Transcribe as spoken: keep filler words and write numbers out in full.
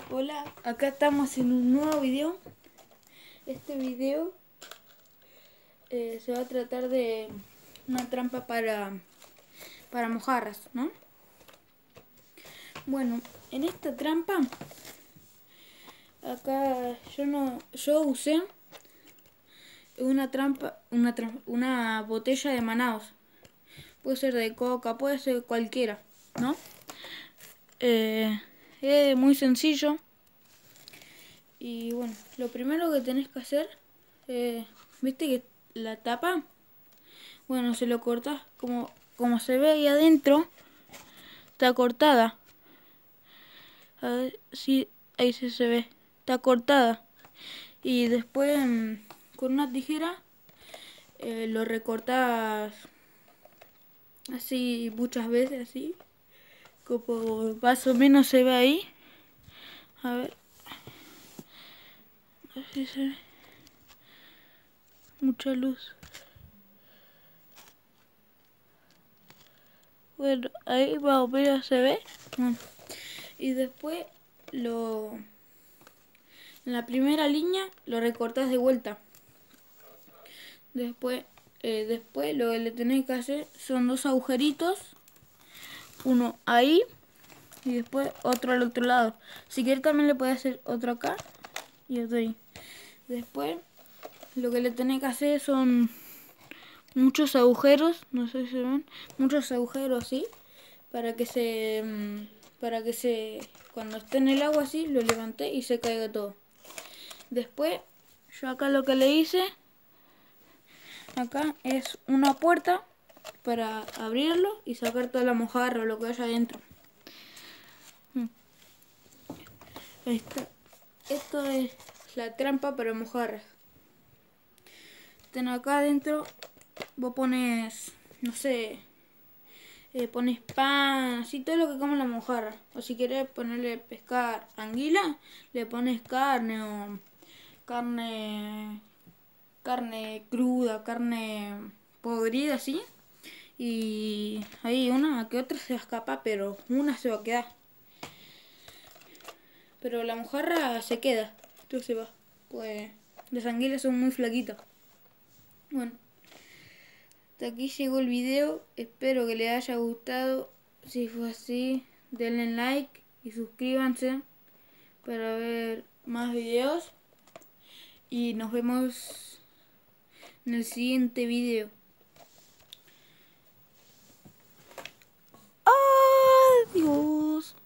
Hola, acá estamos en un nuevo video. Este video eh, se va a tratar de una trampa para, para mojarras, ¿no? Bueno, en esta trampa, acá yo no, yo usé una trampa, una, trampa, una botella de Manaos. Puede ser de coca, puede ser cualquiera, ¿no? Eh, es muy sencillo. Y bueno, lo primero que tenés que hacer, eh, viste que la tapa, bueno, se lo cortas como, como se ve ahí adentro, está cortada. A ver si ahí sí se ve, está cortada. Y después mmm, con una tijera eh, lo recortas así muchas veces, así, como más o menos se ve ahí. A ver, así se ve. Mucha luz. Bueno, ahí más o menos se ve. Bueno, y después lo en la primera línea lo recortas de vuelta. Después, eh, después lo que le tenés que hacer son dos agujeritos. Uno ahí y después otro al otro lado. Si quieres también le puedes hacer otro acá y otro ahí. Después lo que le tenés que hacer son muchos agujeros, no sé si se ven, muchos agujeros así, para que se, para que se, cuando esté en el agua así, lo levanté y se caiga todo. Después, yo acá lo que le hice, acá es una puerta para abrirlo y sacar toda la mojarra o lo que haya adentro. Ahí está. Esto es la trampa para mojarras. Ten acá adentro, vos pones, no sé, eh, pones pan, así todo lo que come la mojarra. O si querés ponerle pescar anguila, le pones carne o carne, carne cruda, carne podrida así. Y ahí una que otra se escapa, pero una se va a quedar. Pero la mojarra se queda, esto se va. Pues las anguilas son muy flaquitas. Bueno, hasta aquí llegó el video. Espero que les haya gustado. Si fue así, denle like y suscríbanse para ver más videos. Y nos vemos en el siguiente video. Adiós.